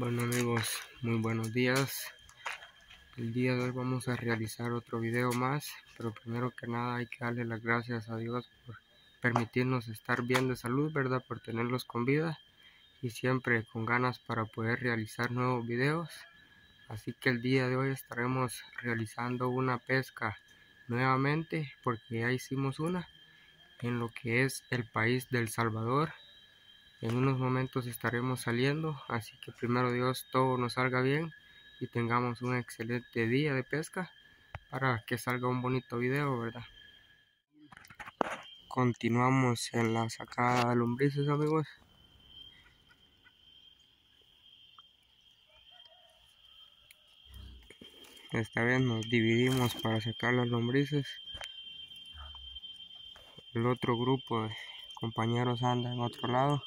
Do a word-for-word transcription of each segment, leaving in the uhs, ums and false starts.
Bueno amigos, muy buenos días. El día de hoy vamos a realizar otro video más, pero primero que nada hay que darle las gracias a Dios por permitirnos estar bien de salud, ¿verdad? Por tenerlos con vida y siempre con ganas para poder realizar nuevos videos. Así que el día de hoy estaremos realizando una pesca nuevamente, porque ya hicimos una en lo que es el país de El Salvador. En unos momentos estaremos saliendo, así que primero Dios todo nos salga bien y tengamos un excelente día de pesca para que salga un bonito video, ¿verdad? Continuamos en la sacada de lombrices, amigos. Esta vez nos dividimos para sacar las lombrices. El otro grupo de compañeros anda en otro lado.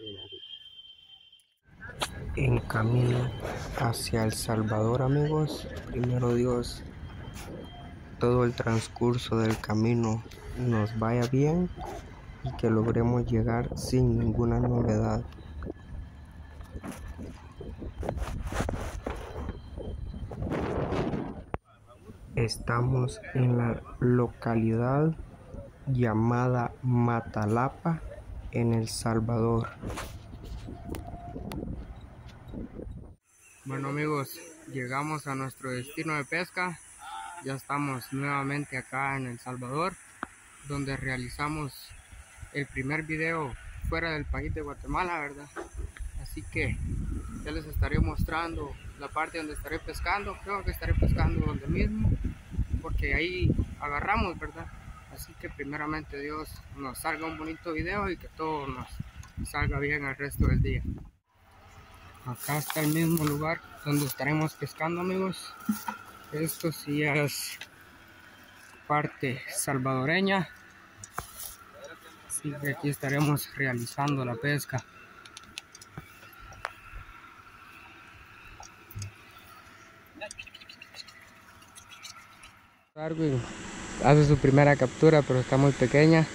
En camino hacia El Salvador, amigos. Primero Dios, todo el transcurso del camino nos vaya bien y que logremos llegar sin ninguna novedad. Estamos en la localidad llamada Matalapa, en El Salvador. Bueno amigos, llegamos a nuestro destino de pesca. Ya estamos nuevamente acá en El Salvador, donde realizamos el primer video fuera del país de Guatemala, ¿verdad? Así que ya les estaré mostrando la parte donde estaré pescando. Creo que estaré pescando donde mismo, porque ahí agarramos, ¿verdad? Así que primeramente Dios nos salga un bonito video y que todo nos salga bien el resto del día. Acá está el mismo lugar donde estaremos pescando, amigos. Esto sí es parte salvadoreña, así que aquí estaremos realizando la pesca. Darwin hace su primera captura, pero está muy pequeña.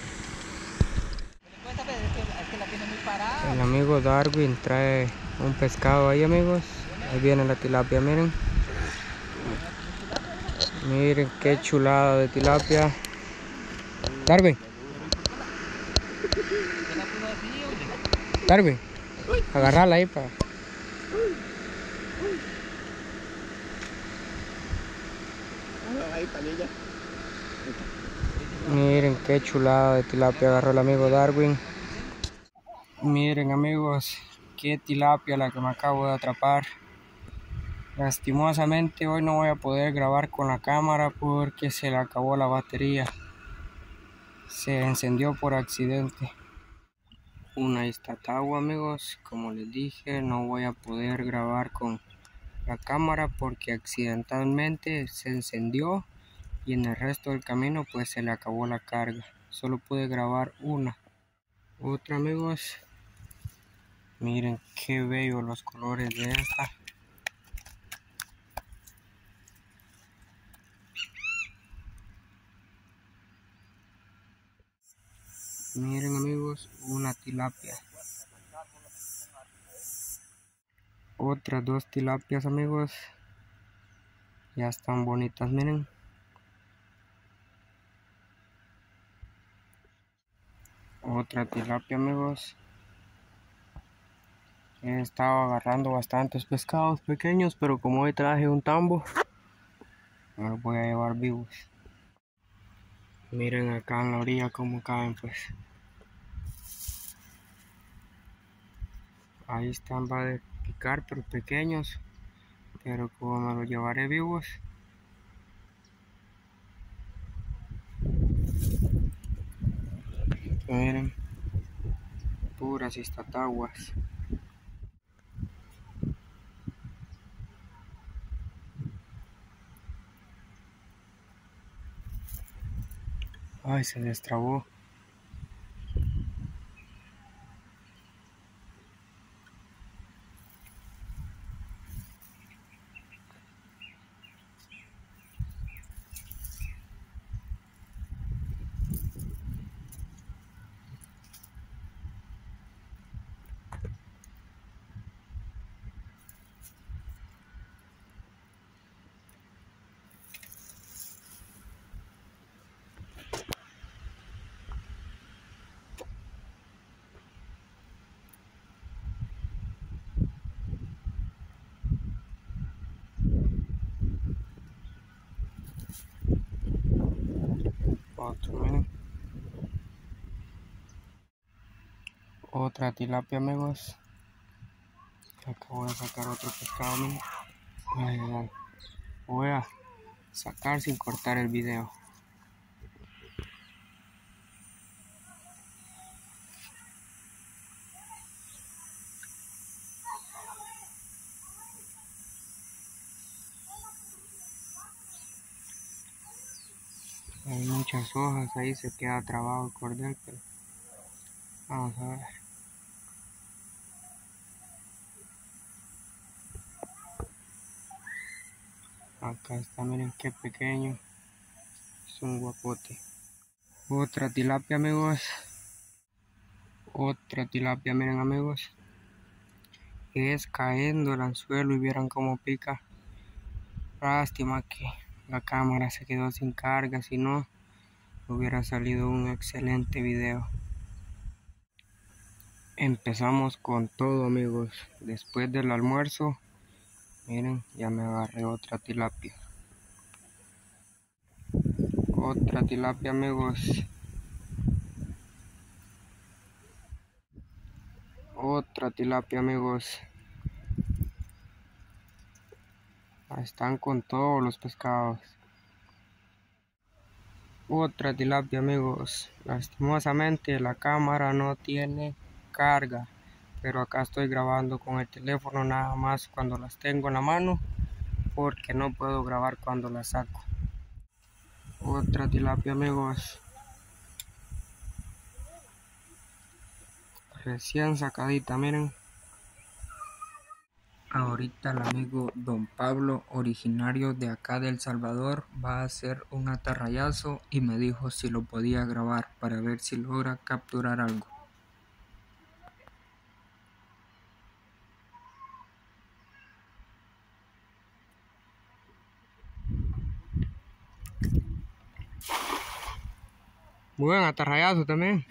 El amigo Darwin trae un pescado ahí, amigos. Ahí viene la tilapia, miren. Miren qué chulada de tilapia. Darwin. Darwin, agarrala ahí para... Miren qué chulada de tilapia agarró el amigo Darwin. Miren amigos, qué tilapia la que me acabo de atrapar. Lastimosamente hoy no voy a poder grabar con la cámara porque se le acabó la batería. Se encendió por accidente. Una istatagua, amigos. Como les dije, no voy a poder grabar con la cámara porque accidentalmente se encendió y en el resto del camino pues se le acabó la carga. Solo pude grabar una. Otra, amigos. Miren qué bello los colores de esta. Miren amigos, una tilapia. Otras dos tilapias, amigos. Ya están bonitas, miren. Otra tilapia, amigos. He estado agarrando bastantes pescados pequeños, pero como hoy traje un tambo, me los voy a llevar vivos. Miren acá en la orilla como caen, pues. Ahí están, va de picar, pero pequeños. Pero como me los llevaré vivos. Miren, puras istataguas. Ay, se destrabó. Otro, miren. Otra tilapia, amigos. Acabo de sacar otro pescado, miren. Ay, ay, ay. Voy a sacar sin cortar el video. Hay muchas hojas, ahí se queda trabado el cordel, pero vamos a ver. Acá está, miren qué pequeño. Es un guapote. Otra tilapia, amigos. Otra tilapia, miren, amigos. Es cayendo el anzuelo y vieran cómo pica. Lástima que la cámara se quedó sin carga, si no hubiera salido un excelente video. Empezamos con todo, amigos. Después del almuerzo, miren, ya me agarré otra tilapia. Otra tilapia, amigos. Otra tilapia, amigos. Están con todos los pescados. Otra tilapia, amigos. Lastimosamente la cámara no tiene carga, pero acá estoy grabando con el teléfono nada más cuando las tengo en la mano, porque no puedo grabar cuando las saco. Otra tilapia, amigos. Recién sacadita, miren. Ahorita el amigo Don Pablo, originario de acá de El Salvador, va a hacer un atarrayazo y me dijo si lo podía grabar para ver si logra capturar algo. Buen atarrayazo también.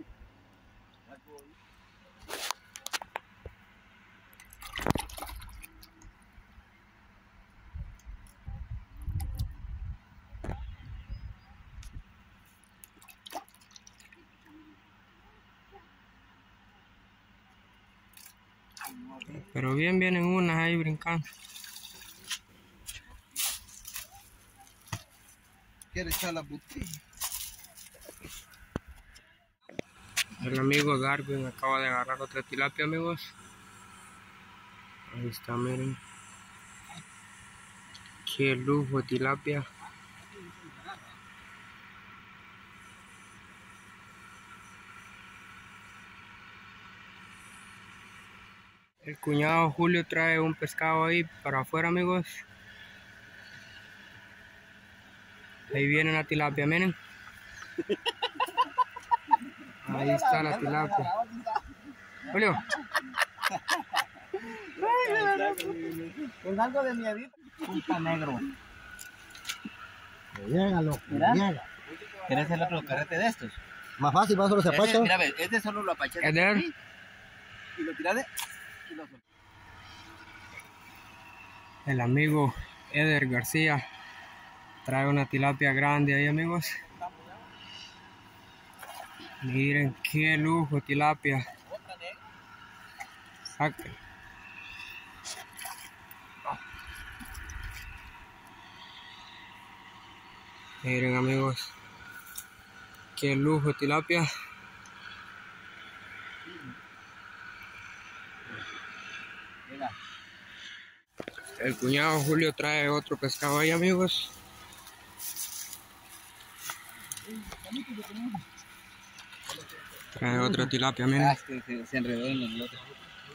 Pero bien vienen unas ahí brincando. Quiere echar la botella. El amigo Darwin acaba de agarrar otra tilapia, amigos. Ahí está, miren. Qué lujo de tilapia. El cuñado Julio trae un pescado ahí para afuera, amigos. Ahí viene la tilapia, miren. Ahí está la tilapia. Julio. Con algo de miedito. Punta negro. Llégalo, llega. ¿Quieres el otro carrete de estos? Más fácil, más solo se apacha. Mira, ve, este solo lo apacha. Eder. Y lo tira de... Y lo... El amigo Eder García trae una tilapia grande ahí, amigos. Miren qué lujo tilapia. Saquen. Miren, amigos, qué lujo tilapia. El cuñado Julio trae otro pescado ahí, amigos. Trae otra tilapia, miren. Ah, se, se, se enredó en el otro.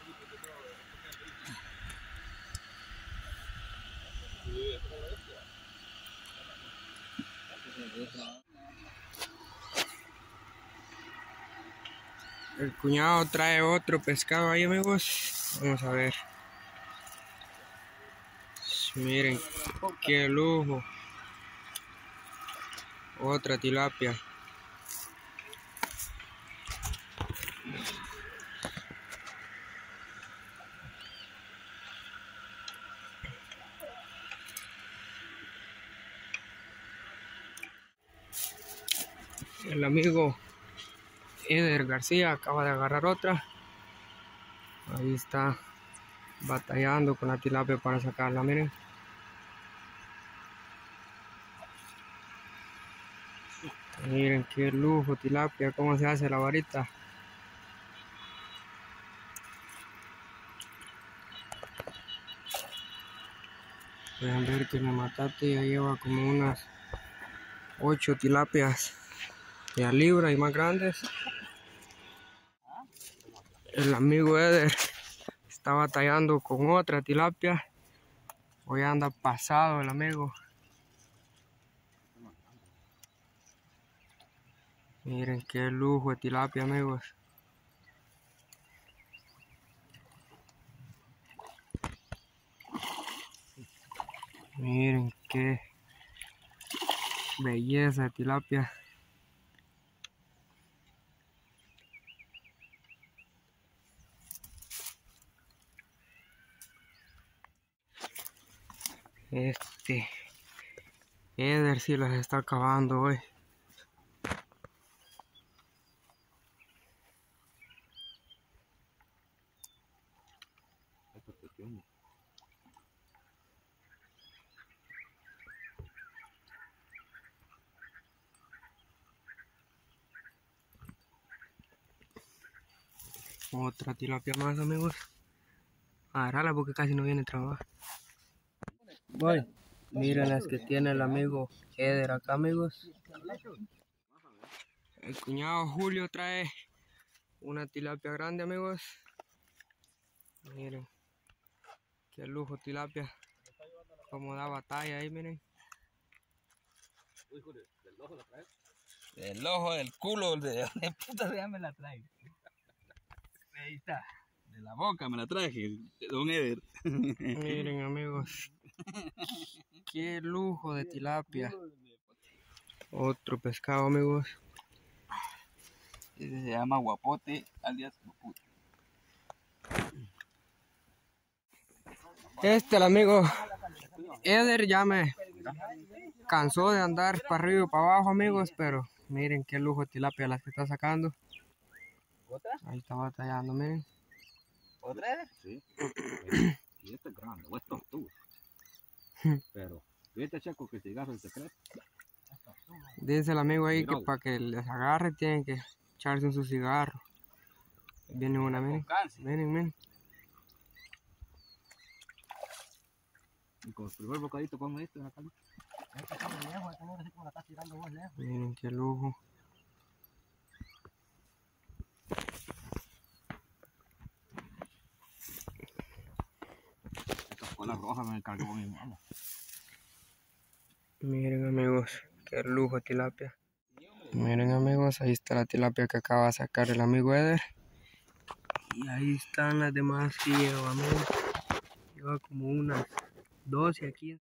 El cuñado trae otro pescado ahí, amigos. Vamos a ver. Miren, qué lujo. Otra tilapia. El amigo Eder García acaba de agarrar otra. Ahí está batallando con la tilapia para sacarla, miren. Miren qué lujo tilapia, cómo se hace la varita. Pueden ver que mi matate ya lleva como unas ocho tilapias de a libra y más grandes. El amigo Eder está batallando con otra tilapia. Hoy anda pasado el amigo. Miren qué lujo de tilapia, amigos. Miren qué belleza de tilapia. Este Eder sí las está acabando hoy. Otra tilapia más, amigos. Agarrala porque casi no viene a trabajar. Voy. Miren las que tiene el amigo Eder acá, amigos. El cuñado Julio trae una tilapia grande, amigos. Miren. Qué lujo tilapia. Como da batalla ahí, miren. El ojo del culo de, de puta ya me la trae. Ahí está. De la boca me la traje, don Eder. Miren, amigos. Qué lujo de tilapia. Otro pescado, amigos. Ese se llama guapote, alias guapote. Este, el amigo Eder ya me cansó de andar para arriba y para abajo, amigos, pero miren qué lujo de tilapia las que está sacando. ¿Otra? Ahí está batallando, miren. ¿Otra? Sí. Y este es grande, o es tortuga. Pero, fíjate, Checo, que si agarra el secreto. Dice el amigo ahí que para que les agarre tienen que echarse en su cigarro. Viene una, miren. Miren, miren. Y con el primer bocadito con esto en la cama. Miren qué lujo. Esta cola roja me encargó mi mamá. Miren, amigos, qué lujo de tilapia. Miren, amigos, ahí está la tilapia que acaba de sacar el amigo Eder. Y ahí están las demás que lleva, amigos. Lleva como unas doce aquí.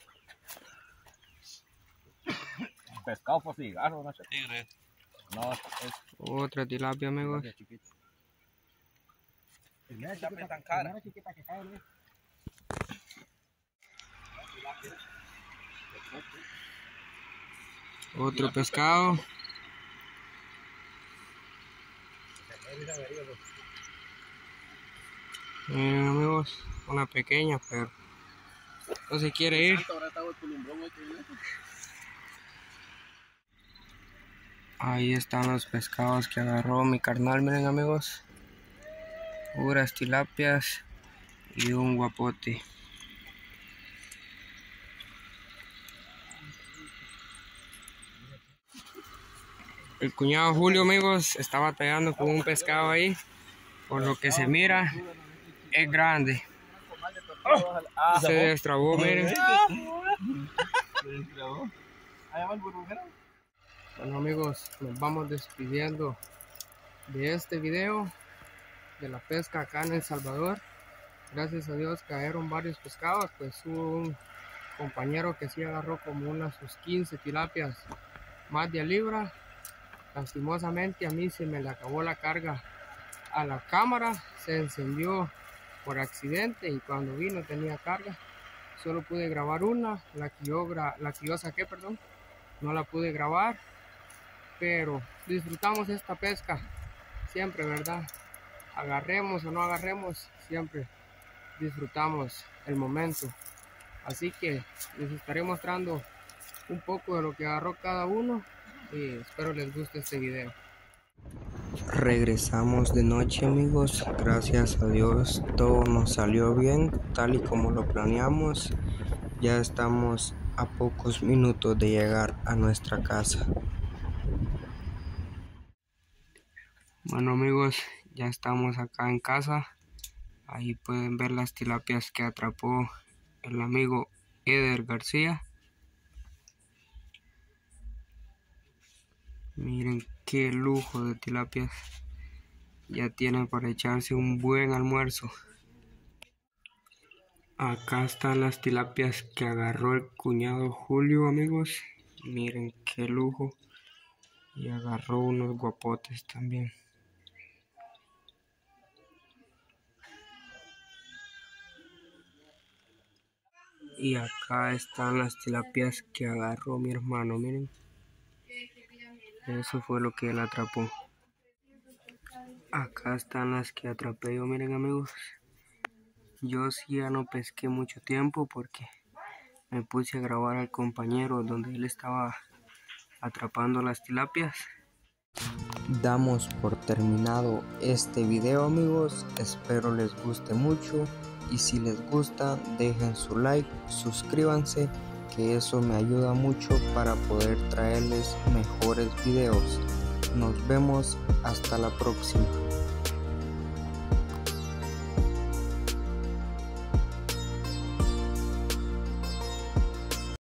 Pescado por cigarro, no sé. Tigre. No, es Otra tilapia, amigos. tilapia tan cara. Otro pescado. Miren, amigos, una pequeña, pero no se quiere ir. Ahí están los pescados que agarró mi carnal, miren, amigos. Puras tilapias y un guapote. El cuñado Julio, amigos, está batallando con un pescado ahí. Por lo que se mira, es grande. Se destrabó, miren. Bueno, amigos, nos vamos despidiendo de este video de la pesca acá en El Salvador. Gracias a Dios cayeron varios pescados, pues hubo un compañero que sí agarró como unas sus quince tilapias más de a libra. Lastimosamente a mí se me le acabó la carga a la cámara, se encendió por accidente y cuando vi no tenía carga. Solo pude grabar una, la que yo, gra la que yo saqué, perdón, no la pude grabar. pero disfrutamos esta pesca siempre, ¿verdad? Agarremos o no agarremos, siempre disfrutamos el momento. Así que les estaré mostrando un poco de lo que agarró cada uno y espero les guste este video. Regresamos de noche, amigos, gracias a Dios todo nos salió bien tal y como lo planeamos. Ya estamos a pocos minutos de llegar a nuestra casa. Bueno, amigos, ya estamos acá en casa. Ahí pueden ver las tilapias que atrapó el amigo Eder García. Miren qué lujo de tilapias. Ya tienen para echarse un buen almuerzo. Acá están las tilapias que agarró el cuñado Julio, amigos. Miren qué lujo. Y agarró unos guapotes también. Y acá están las tilapias que agarró mi hermano, miren. Eso fue lo que él atrapó. Acá están las que atrapé yo, miren, amigos. Yo sí ya no pesqué mucho tiempo porque me puse a grabar al compañero donde él estaba atrapando las tilapias. Damos por terminado este video, amigos. Espero les guste mucho. Y si les gusta, dejen su like, suscríbanse, que eso me ayuda mucho para poder traerles mejores videos. Nos vemos hasta la próxima.